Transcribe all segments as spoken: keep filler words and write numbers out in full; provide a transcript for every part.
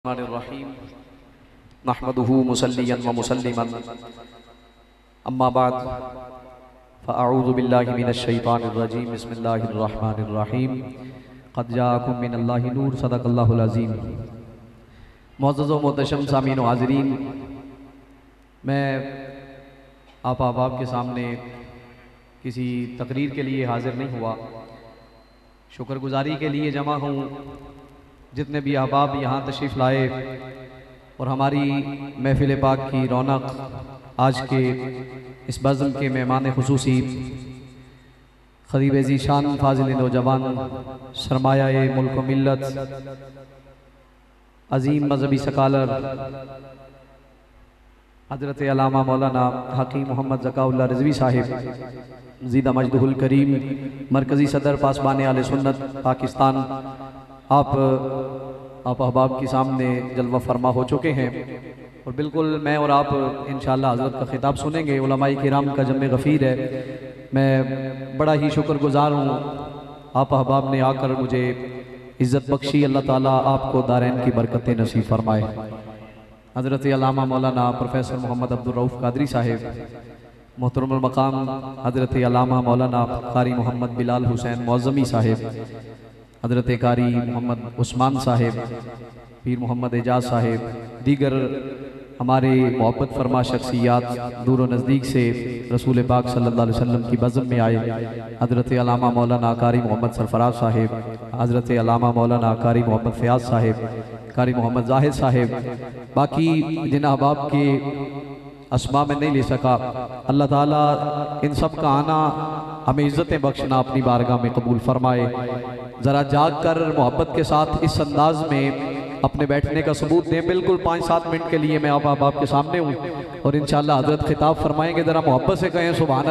रहीम नहमदुहु मुसल्लियन व मुसल्लिमन अम्मा बाद फ़अऊज़ु बिल्लाहि मिनश शैतानिर रजीम बिस्मिल्लाहिर रहमानिर रहीम क़द जाअकुम मिनल्लाहि नूर सदक़ल्लाहुल अज़ीम। मुअज़्ज़ज़ व मुहतरम सामीन व हाज़िरीन, मैं आप अहबाब के सामने किसी तकरीर के लिए हाज़िर नहीं हुआ, शुक्रगुज़ारी के लिए जमा हूँ। जितने भी अहबाब यहाँ तशरीफ़ लाए और हमारी महफ़िल पाक की रौनक आज के इस बज़्म के मेहमान खुसूसी ख़तीब ज़ीशान फ़ाज़िल नौजवान सरमाया मुल्क व मिल्लत अज़ीम मज़हबी सकालर हज़रत अल्लामा मौलाना हकीम मोहम्मद ज़काउल्लाह रिज़वी साहिब ज़ीदा मजदहुल करीम मरकज़ी सदर पासबान आले सुन्नत पाकिस्तान, आप आप अहबाब के सामने जलवा फरमा हो चुके हैं और बिल्कुल मैं और आप इंशाअल्लाह हज़रत का ख़िताब सुनेंगे। उलमाए किराम का जम्मे गफ़ीर है। मैं बड़ा ही शुक्रगुज़ार हूँ, आप अहबाब ने आकर मुझे इज़्ज़त बख्शी। अल्लाह ताला आपको दारैन की बरकतें नसीब फरमाए। हज़रत अल्लामा मौलाना प्रोफेसर मोहम्मद अब्दुल रऊफ़ कादरी साहिब, मोहतरमुल मकाम हज़रत अल्लामा मौलाना कारी मोहम्मद बिलाल हुसैन मौज़मी साहिब, हज़रत कारी मोहम्मद उस्मान साहिब, पीर मोहम्मद एजाज साहिब, दीगर हमारे मोहब्बत फरमा शख्सियात दूर व नज़दीक से रसूल पाक सल्लल्लाहु अलैहि वसल्लम की बज़्म में आए। हज़रत अल्लामा मौलाना कारी मोहम्मद सरफराज साहिब, हज़रत अल्लामा मौलाना कारी मोहम्मद फ़याज़ साहिब, कारी मोहम्मद ज़ाहिद साहिब, बाकी जिन अहबाब के अस्मा में नहीं ले सका, अल्लाह ताला इन सब का आना हमें इज़्ज़तें बख्शना अपनी बारगाह में कबूल फरमाए। ज़रा जाग कर मोहब्बत के साथ इस अंदाज में अपने बैठने का सबूत दें। बिल्कुल पाँच सात मिनट के लिए मैं आप अहबाब के सामने हूँ और इंशाअल्लाह हज़रत खिताब फरमाएंगे। ज़रा मोहब्बत से कहें सुभान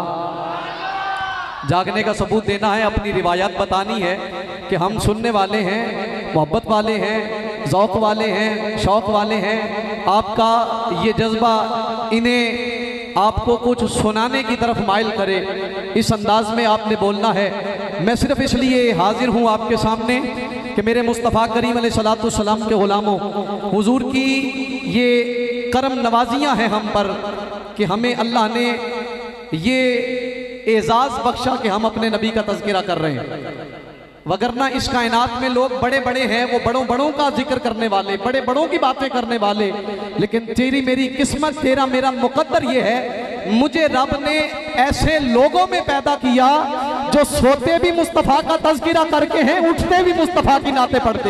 अल्लाह। जागने का सबूत देना है, अपनी रिवायात बतानी है कि हम सुनने वाले हैं, मोहब्बत वाले हैं, ज़ौक़ वाले हैं, शौक़ वाले हैं। आपका ये जज्बा इन्हें आपको कुछ सुनाने की तरफ माइल करे, इस अंदाज में आपने बोलना है। मैं सिर्फ इसलिए हाजिर हूँ आपके सामने कि मेरे मुस्तफ़ा करीम अलैहिस्सलातु वस्सलाम के ग़ुलामों, हुजूर की ये करम नवाजियाँ हैं हम पर कि हमें अल्लाह ने ये एजाज़ बख्शा कि हम अपने नबी का तज़किरा कर रहे हैं। वगरना इस कायनात में लोग बड़े बड़े हैं, वो बड़ों बड़ों का जिक्र करने वाले, बड़े बड़ों की बातें करने वाले, लेकिन तेरी मेरी किस्मत, तेरा मेरा मुकद्दर ये है, मुझे रब ने ऐसे लोगों में पैदा किया जो सोते भी मुस्तफ़ा का तज़किरा करके हैं, उठते भी मुस्तफ़ा की नाते पढ़ते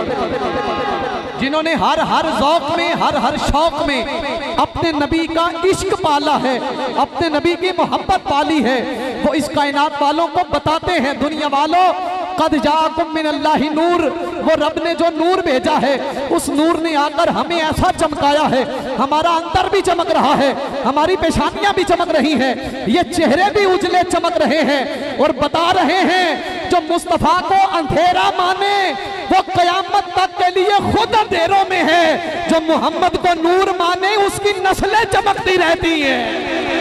हैं, जिन्होंने हर हर ज़ौक़ में, हर हर शौक़ में अपने नबी का इश्क पाला है, अपने नबी की मोहब्बत पाली है। वो इस कायनात वालों को बताते हैं, दुनिया वालों, क़द जाअकुम मिनल्लाहि नूर, वो रब ने जो नूर भेजा है, उस नूर ने आकर हमें ऐसा चमकाया है, हमारा अंतर भी चमक रहा है, हमारी पेशानियां भी चमक रही हैं, ये चेहरे भी उजले चमक रहे हैं और बता रहे हैं जो मुस्तफ़ा को अंधेरा माने वो क़यामत तक के लिए खुद अंधेरों में है, जो मोहम्मद को नूर माने उसकी नस्लें चमकती रहती हैं।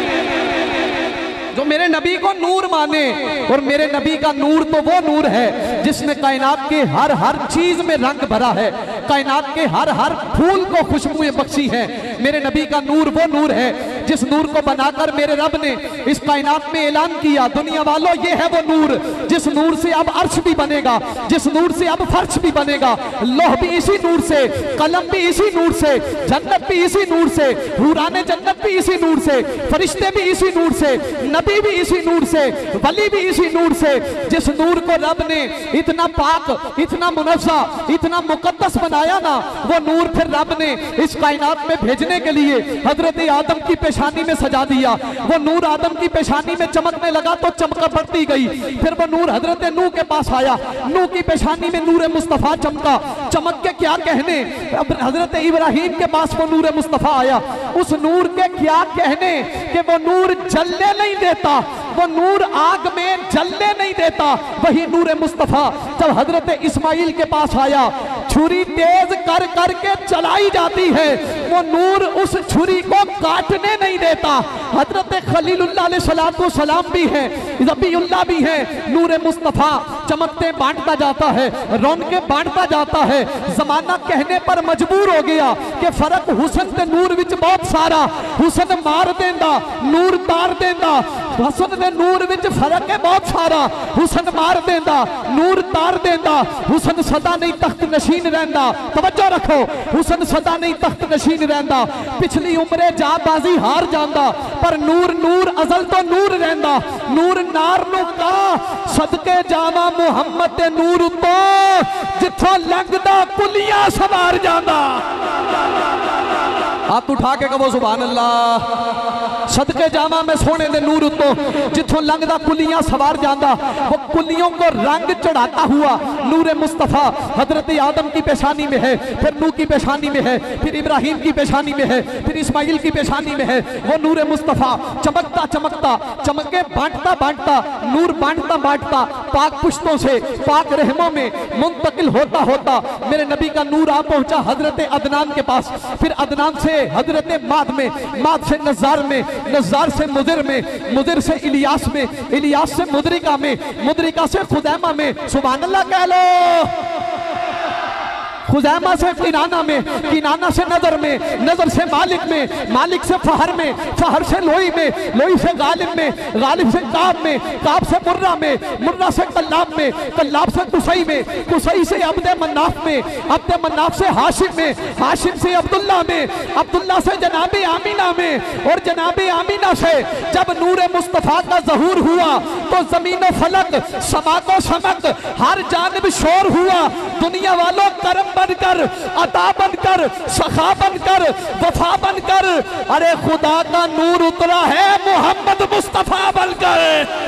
जो मेरे नबी को नूर माने, और मेरे नबी का नूर तो वो नूर है जिसने कायनात के हर हर चीज में रंग भरा है, कायनात के हर हर फूल को खुशबुएं बख्शी है। मेरे नबी का नूर वो नूर है जिस नूर को बनाकर मेरे रब ने इस कायनात में ऐलान किया, दुनिया वालों ये है वो नूर जिस नूर से अब अर्श भी बनेगा, जिस नूर से अब फर्श भी बनेगा, लोह भी इसी नूर से, कलम भी इसी नूर से, जन्नत भी इसी नूर से, हुराने जन्नत भी इसी नूर से, फरिश्ते भी इसी नूर से, नबी भी इसी नूर से, वली भी इसी नूर से। जिस नूर को रब ने इतना पाक, इतना मुनज़्ज़ा, इतना मुक़द्दस बनाया ना, वो नूर फिर रब ने इस कायनात में भेजने के लिए हजरत आदम की पेशानी में सजा दिया। वो नूर आदम की पेशानी में चमकने लगा तो चमक बढ़ती गई, फिर वो नूर हजरत नूह के पास आया, नूह की पेशानी में नूर मुस्तफ़ा चमका, चमक के क्या कहने, अब हजरत इब्राहीम के पास वो नूर मुस्तफ़ा आया, उस नूर के क्या कहने कि वो नूर जलने नहीं देता, वो नूर आग में जलने नहीं देता। वही नूर मुस्तफ़ा जब हजरत इस्माइल के पास आया, छुरी तेज कर करके चलाई जाती है, वो नूर उस छुरी को काटने नहीं देता। हजरत खलीलुल्लाह अलैहिस्सलातु सलाम भी है, ज़बीउल्लाह भी है। नूर मुस्तफ़ा चमकते बांटता जाता है, रौनके बांटता जाता है। जमाना कहने पर मजबूर हो गया कि फर्क हुसन ते नूर विच बहुत सारा, हुसन मार देंदा नूर तार देंदा। हुसन ते नूर विच फर्क है बहुत सारा, हुसन मार देंदा नूर तार देंदा। हुसन सदा नहीं तख्त नशीन रहंदा, तवज्जो रखो, हुसन सदा नहीं तख्त नशीन रहंदा। पिछली उम्रे जाबाजी हार जांदा, पर नूर नूर अजल तो नूर रहंदा। नूर नार नू का सदके जावा मुहम्मद दे नूर तो जिथों लंघदा कुलियां सवार जांदा। हाथ उठा के कहो सुभान अल्लाह। सदके जावा मैं सोने दे नूर तो जिथों लंघदा कुलियां सवार जांदा। वो कुलियों को रंग चढ़ाता हुआ नूर मुस्तफ़ा हजरत आदम की पेशानी में है, फिर नूह की पेशानी में है, फिर इब्राहिम की पेशानी में है, फिर इस्माइल की पेशानी में है। वो नूर मुस्तफ़ा चमकता चमकता चमके बांटता बांटता नूर बांटता बांटता पाक पुश्तों से पाक रहमों में मुंतकिल होता होता मेरे नबी का नूर आ पहुंचा हजरत अदनान के पास। फिर अदनान से हजरत माद में, माद से नज़ार में, नज़ार से मुदिर में, मुदिर से इलियास में, इलियास से मुदरिका में, मुदरिका से खुदैमा में। सुभान अल्लाह कह लो। खुजैमा से किनाना में, किनाना से नजर में, नजर से मालिक में, मालिक से फहर में, फहर से लोई में, लोई से गालिब में, गालिब से काब में, काब से मुर्रा में, मुर्रा से कल्लाब में, कल्लाब से कुसई में, कुसई से अब्दे मन्नाफ में, अब्दे मन्नाफ से हाशिम में, हाशिम से अब्दुल्ला में, अब्दुल्ला से जनाबे आमीना में, और जनाबे आमीना से जब नूर मुस्तफ़ा का ज़हूर हुआ तो ज़मीन फलक समा को समक हर जानिब शोर हुआ। दुनिया वालों करम बनकर, अता बनकर, सखा बनकर, वफा बनकर, अरे खुदा का नूर उतरा है मोहम्मद मुस्तफा बनकर।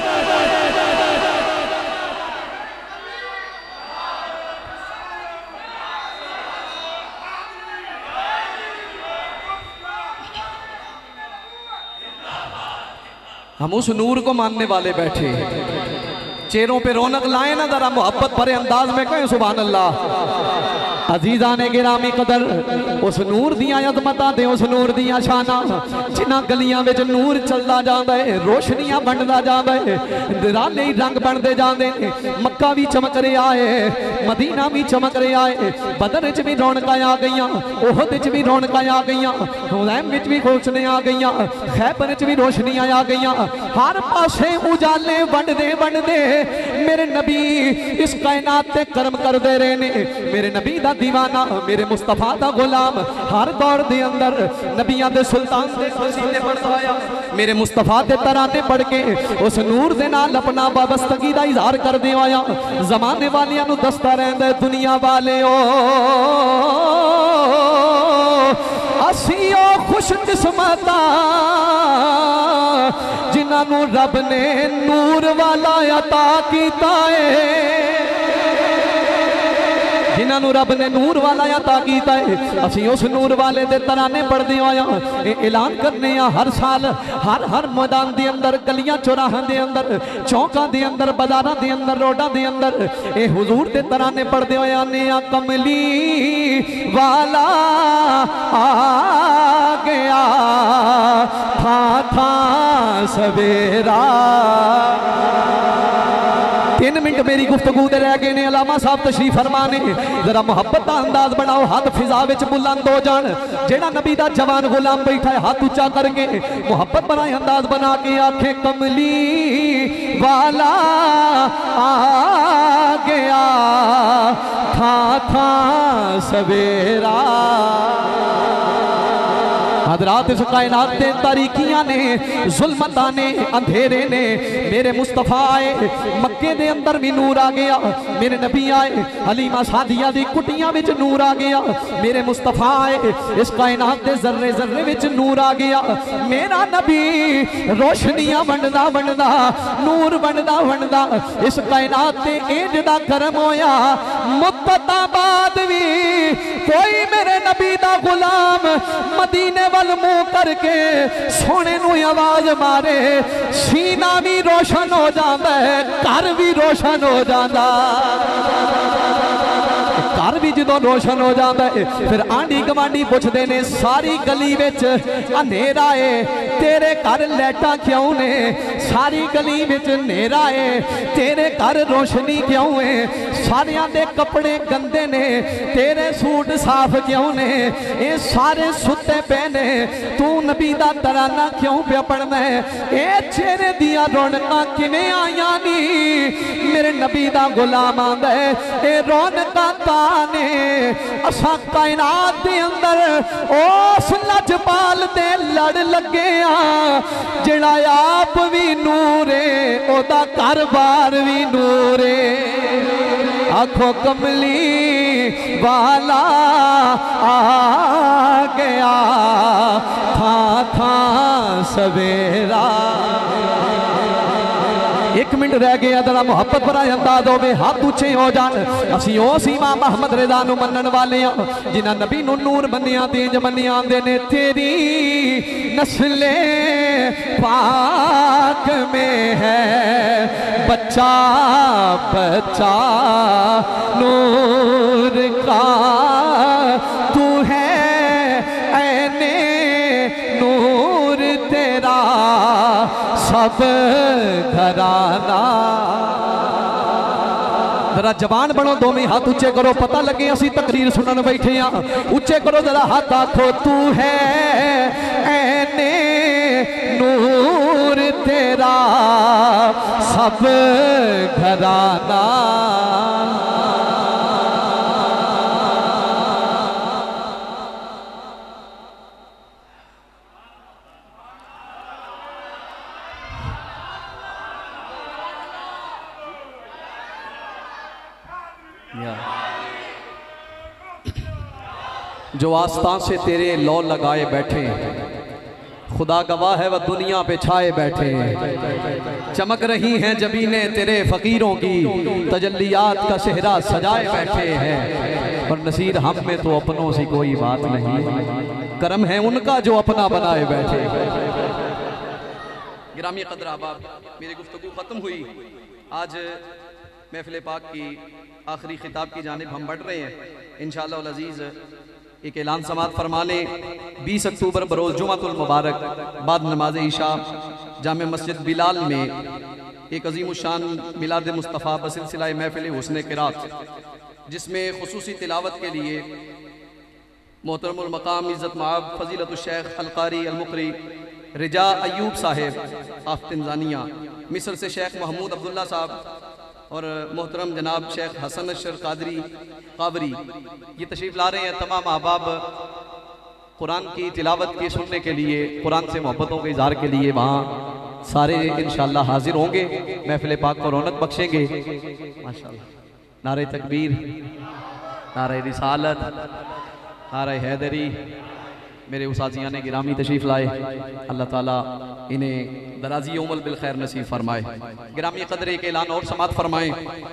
हम उस नूर को मानने वाले बैठे, चेहरों पे रौनक लाए ना, जरा मोहब्बत भरे अंदाज में कहें सुभान अल्लाह। अजीजा ने गिरामी कदर उस नूर दिया अजमतां ते उस नूर दिया शाना, जिन्हां गलियां विच नूर चलदा जांदा है, रोशनियां बनदा जांदा है, राले रंग बनदे जांदे ने। मक्का भी चमक रहा है, मदीना भी चमक रहा है, बदर च भी रौनकां आ गईयां, ओहद च भी रौनकां आ गईयां, हुनैन विच भी रोशनियां आ गईयां, खैबर च भी रोशनियां आ गईयां। हर पासे उजाले वंडदे वंडदे मेरे नबी इस कायनात ते कर्म करदे रहे ने। मेरे नबी दा दीवाना, मेरे मुस्तफा दा गुलाम, हर दौर दे अंदर नबियां दे सुल्तान दे सीने बढ़ाया, मेरे मुस्तफा दे तराने पढ़ के उस नूर दे नाल अपना वाबस्तगी दा इजहार कर दे आया। जमाने वालियां नू दसदा रहंदा दुनिया वालेओ असी ओ खुश किस्मतां जिन्हां नू रब ने नूर वाला अता कीता है, जिन्होंने रब ने नूर वाला अता कीता है। असी उस नूर वाले दे तराने पढ़दे आया, ऐलान करने हर साल हर हर मैदान दे अंदर, गलियां चौराहां दे अंदर, चौकां दे अंदर, बाजारां दे अंदर, रोडां दे अंदर ए हुजूर दे तराने पढ़दे आया ने। कमली वाला आ गया था था सवेरा। तीन मिनट मेरी गुफ्तगू दे रह गए ने, अलामा साहब तशरीफ फरमा ने। जरा मोहब्बत का अंदाज बनाओ, हाथ फिजा विच बुलंद हो जान। जेड़ा नबी दा जवान गुलाम बैठा है हाथ ऊंचा करके मोहब्बत बनाए अंदाज बना के आखे कमली वाला आ गया था था सवेरा। हजरात इस कायनात दे तारीकियां ने, जुल्मतां ने, अंधेरे ने, मेरे मुस्तफा आए, मक्के दे अंदर भी नूर आ गया। मेरे नबी आए, हलीमा सादिया दी कुटियां विच नूर आ गया। मेरे मुस्तफा आए, इस कायनात दे जर्रे जर्रे विच नूर आ गया। मेरा नबी रोशनियां वंडदा वंडदा, नूर वंडदा वंडदा इस कायनात ते एज दा करम होया। मुद्दतां बाद भी कोई मेरे नबी दा गुलाम मदीने वल मुंह करके सोने नू आवाज मारे, सीना भी रोशन हो जाता है, घर भी रोशन हो जाता। घर भी जो जदों रोशन हो जाता है फिर आंडी गवांडी पुछदे ने सारी गली विच अंधेरा है तेरे घर लाइटां क्यों ने सारी गली विच अंधेरा है तेरे घर रोशनी क्यों है सारियां दे कपड़े गंदे ने तेरे सूट साफ क्यों ने ये सारे सुते पे ने तू नबी दा तराना क्यों पे पढ़ना है ये चेहरे दिया रौनकां किवें आईयां नी मेरे नबी दा गुलाम आंदा है ये रौनकां ताने असा कायनात दे अंदर उस लजपाल दे लड़ लगे आ जिहड़ा आप भी नूरे ओदा घर बार भी नूरे आखो कमली वाला आ गया था था सवेरा एक मिनट रह गया जरा मुहब्बत भरा अंदाज होवे हाथ ऊंचे हो जान असी ओ सीमा मोहम्मद रज़ा नूं मनण वाले हां जिन्हां नबी नूं नूर बनिया तेज बनिया आंदे ने तेरी नस्ले पाक में है बच्चा बच्चा नूर का तू है ऐने नूर तेरा सब घराना जरा जबान बनो दोवें हाथ ऊंचे करो पता लगे असी तकरीर सुनन बैठे हाँ ऊंचे करो जरा हाथ आखो तू है ऐने नूर तेरा सब घराना जो आस्तां से तेरे लौ लगाए बैठे खुदा गवाह है वह दुनिया पे छाए बैठे चमक रही हैं जबीने तेरे फकीरों की तजल्लियात का सेहरा सजाए बैठे हैं और नसीर हम में तो अपनों से कोई बात नहीं करम है उनका जो अपना बनाए बैठे गिरामी कदर अहबाब मेरी गुफ्तगू ख़त्म हुई आज महफिल पाक की आखिरी खिताब की जानिब हम बढ़ रहे हैं इंशाअल्लाह अल अज़ीज़ एक ऐलान समात फरमा लें बीस अक्टूबर बरोज़ जुमातुल मुबारक बाद नमाज ईशा जामे मस्जिद बिलाल में एक अजीम शान मिलाद मुस्तफ़ा बसिलसिला महफिल हुस्न क़िरात जिसमें खुसूसी तिलावत के लिए मोहतरमुल मकाम इज़्ज़त मआब फ़ज़ीलतुश शेख अल क़ारी अल मुक़री रिजा अयूब साहिब आफ तंज़ानिया मिस्र से शेख महमूद अब्दुल्ला साहब और मोहतरम जनाब शेख हसन अशर कादरी काबरी ये तशरीफ़ ला रहे हैं तमाम अहबाब कुरान की तिलावत की सुनने के लिए कुरान से मोहब्बतों के इज़हार के लिए वहाँ सारे इंशाअल्लाह हाजिर होंगे महफिल पाक को रौनक बख्शेंगे माशाअल्लाह नारे तकबीर नारे रिसालत नारे हैदरी मेरे उसाजियाँ ने गिरामी तशरीफ़ लाए अल्लाह ताला इन्हें दराजी उमल बिल खैर नसीब फरमाए गिरामी कदर एक ऐलान और समात फरमाएं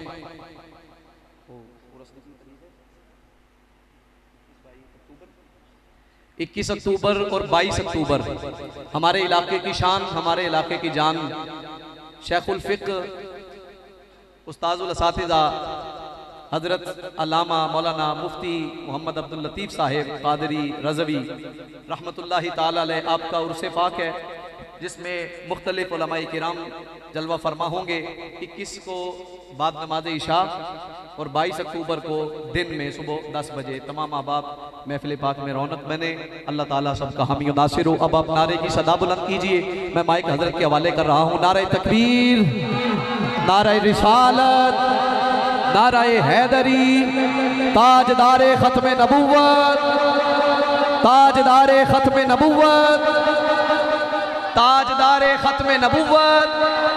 इक्कीस अक्टूबर और बाईस अक्टूबर हमारे इलाके की शान हमारे इलाके की जान शेखुल फ़िक़्ह उस्ताजुल असातिज़ा हज़रत अल्लामा मौलाना मुफ्ती मोहम्मद अब्दुल लतीफ़ साहिब कादरी रज़वी रहमतुल्लाहि ताला अलैह आपका उर्से पाक है जिसमें मुख्तलिफ उलमाए किराम जलवा फरमा होंगे। इक्कीस को बाद नमाज इशा और बाईस अक्टूबर को दिन में सुबह दस बजे तमाम अहबाब महफिल पाक में रौनक बने। अल्लाह ताला सबका हामी नासिर हो। अब आप नारे की सदा बुलंद कीजिए। मैं माइक हजरत के हवाले कर रहा हूँ। नारे तकबीर, नारे रिसालत, नारे हैदरी, ताजदारे खत्म नबुव्वत, ताजदारे खत्म नबुव्वत, ताजदारे खत्म नबुव्वत।